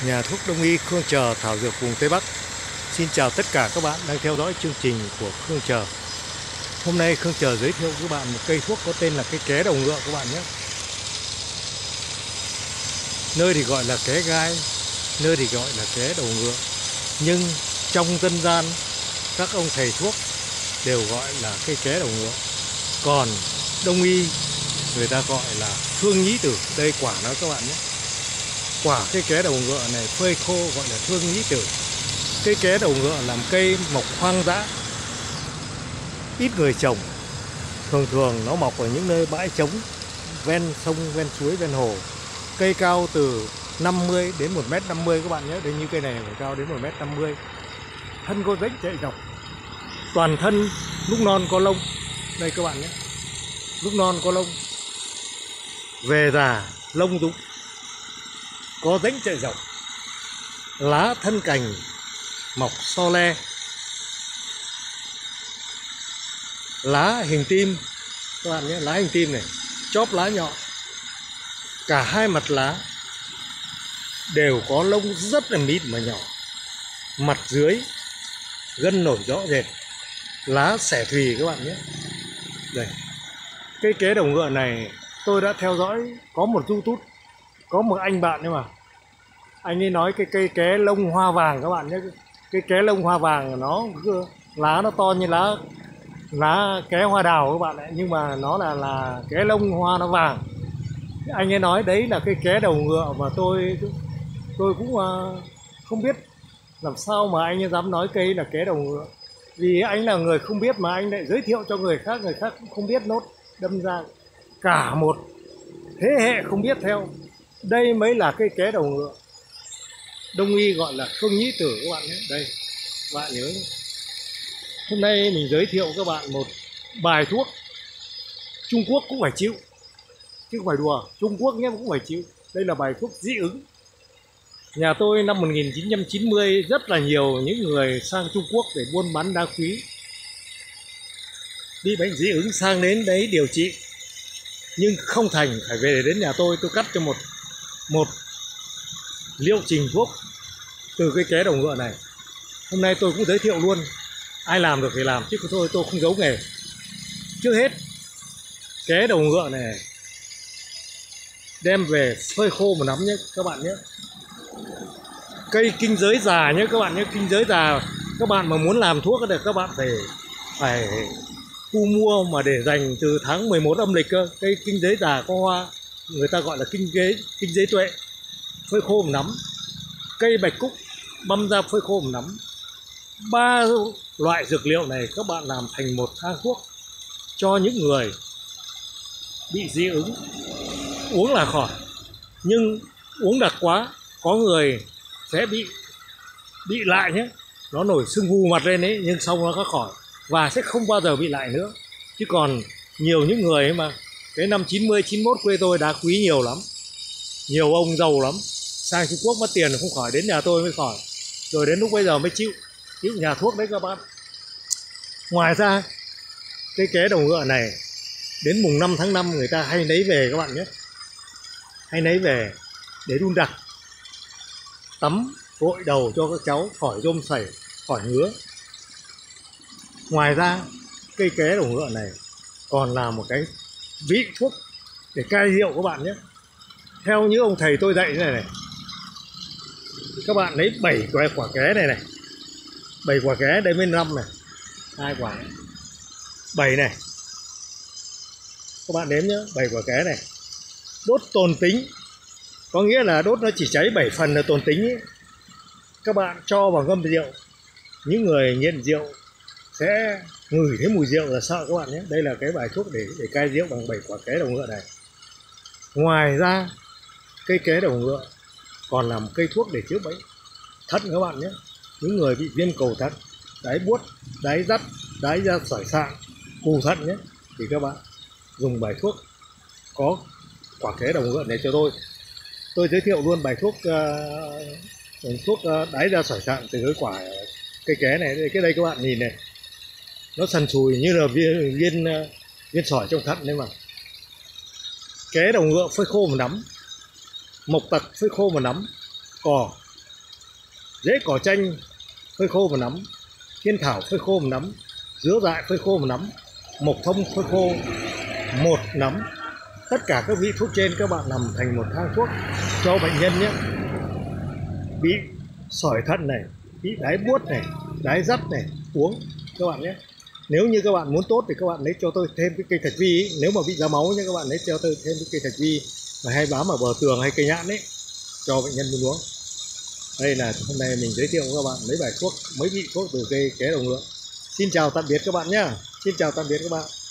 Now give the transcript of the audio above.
Nhà thuốc Đông y Khương Chờ, thảo dược vùng Tây Bắc. Xin chào tất cả các bạn đang theo dõi chương trình của Khương Chờ. Hôm nay Khương Chờ giới thiệu với các bạn một cây thuốc có tên là cây ké đầu ngựa các bạn nhé. Nơi thì gọi là ké gai, nơi thì gọi là ké đầu ngựa. Nhưng trong dân gian, các ông thầy thuốc đều gọi là cây ké đầu ngựa. Còn Đông y người ta gọi là thương nhĩ tử. Đây quả nó các bạn nhé. Quả cây ké đầu ngựa này phơi khô gọi là thương nhĩ tử. Cây ké đầu ngựa làm cây mọc hoang dã, ít người trồng. Thường thường nó mọc ở những nơi bãi trống, ven sông, ven suối, ven hồ. Cây cao từ 50 đến 1m50 các bạn nhé. Đây như cây này phải cao đến 1m50. Thân có rãnh chạy dọc. Toàn thân lúc non có lông. Đây các bạn nhé. Lúc non có lông. Về già lông rụng, có rãnh chạy dọc. Lá thân cành mọc so le. Lá hình tim các bạn nhé, lá hình tim này, chóp lá nhọn. Cả hai mặt lá đều có lông rất là mịn mà nhỏ. Mặt dưới gân nổi rõ rệt. Lá xẻ thùy các bạn nhé. Đây, cây ké đầu ngựa này tôi đã theo dõi có một YouTube, có một anh bạn nhưng mà anh ấy nói cái cây ké lông hoa vàng các bạn nhé. Cái ké lông hoa vàng nó lá nó to như lá ké hoa đào các bạn ạ, nhưng mà nó là ké lông hoa nó vàng. Anh ấy nói đấy là cái ké đầu ngựa mà tôi cũng không biết làm sao mà anh ấy dám nói cây là ké đầu ngựa. Vì anh là người không biết mà anh lại giới thiệu cho người khác cũng không biết nốt, đâm ra cả một thế hệ không biết theo. Đây mới là cây ké đầu ngựa. Đông y gọi là thương nhĩ tử các bạn nhé. Đây, các bạn nhớ nhé. Hôm nay mình giới thiệu các bạn một bài thuốc Trung Quốc cũng phải chịu, chứ không phải đùa. Trung Quốc nhé cũng phải chịu. Đây là bài thuốc dị ứng. Nhà tôi năm 1990 rất là nhiều những người sang Trung Quốc để buôn bán đá quý, bị bệnh dị ứng sang đến đấy điều trị nhưng không thành, phải về đến nhà tôi cắt cho một liệu trình thuốc từ cây ké đầu ngựa này. Hôm nay tôi cũng giới thiệu luôn, ai làm được thì làm chứ tôi không giấu nghề. Trước hết ké đầu ngựa này đem về phơi khô một nắm nhé các bạn nhé. Cây kinh giới già nhé các bạn nhé. Kinh giới già, các bạn mà muốn làm thuốc thì các bạn phải thu mua mà để dành từ tháng 11 âm lịch cơ. Cây kinh giới già có hoa, người ta gọi là kinh giới tuệ, phơi khô một nắm. Cây bạch cúc băm ra phơi khô một nắm. 3 loại dược liệu này các bạn làm thành một thang thuốc cho những người bị dị ứng. Uống là khỏi, nhưng uống đặc quá có người sẽ bị lại nhé. Nó nổi sưng vù mặt lên ấy, nhưng xong nó có khỏi và sẽ không bao giờ bị lại nữa. Chứ còn nhiều những người ấy mà cái năm 90, 91 quê tôi đá quý nhiều lắm, nhiều ông giàu lắm, sang Trung Quốc mất tiền không khỏi, đến nhà tôi mới khỏi. Rồi đến lúc bây giờ mới chịu nhà thuốc đấy các bạn. Ngoài ra cái ké đầu ngựa này đến mùng 5 tháng 5 người ta hay lấy về các bạn nhé. Hay lấy về để đun đặc, tắm gội đầu cho các cháu khỏi rôm sảy, khỏi ngứa. Ngoài ra cây ké đầu ngựa này còn là một cái vị thuốc để cai rượu các bạn nhé. Theo như ông thầy tôi dạy thế này, các bạn lấy 7 quả ké này 7 quả ké, đây mới 5 này, 2 quả, 7 này, các bạn đếm nhé. 7 quả ké này đốt tồn tính, có nghĩa là đốt nó chỉ cháy 7 phần là tồn tính ấy. Các bạn cho vào ngâm rượu. Những người nghiện rượu sẽ ngửi thấy mùi rượu là sợ các bạn nhé. Đây là cái bài thuốc để cai rượu bằng 7 quả ké đầu ngựa này. Ngoài ra cây ké đầu ngựa còn là một cây thuốc để chữa bệnh thận các bạn nhé. Những người bị viêm cầu thận, đái buốt, đái dắt, đái ra sỏi sạn, cù thận nhé, thì các bạn dùng bài thuốc có quả ké đầu ngựa này cho tôi giới thiệu luôn bài thuốc đái ra sỏi sạn từ cái quả cây ké này. Cái đây các bạn nhìn này, nó sần sùi như là viên sỏi trong thận đấy mà. Ké đầu ngựa phơi khô một nắm, mộc tặc phơi khô một nắm, cỏ Rễ cỏ chanh phơi khô một nắm, thiên thảo phơi khô một nắm, dứa dại phơi khô một nắm, mộc thông phơi khô một nắm. Tất cả các vị thuốc trên các bạn làm thành một thang thuốc cho bệnh nhân nhé. Bị sỏi thận này, bị đái buốt này, đái dắt này, uống các bạn nhé. Nếu như các bạn muốn tốt thì các bạn lấy cho tôi thêm cái cây thạch vi ý. Nếu mà bị ra máu nhé, các bạn lấy cho tôi thêm cái cây thạch vi mà hay bám ở bờ tường hay cây nhãn ấy, cho bệnh nhân uống. Đây là hôm nay mình giới thiệu với các bạn mấy bài thuốc, mấy vị thuốc từ cây ké đồng lượng. Xin chào tạm biệt các bạn nhé. Xin chào tạm biệt các bạn.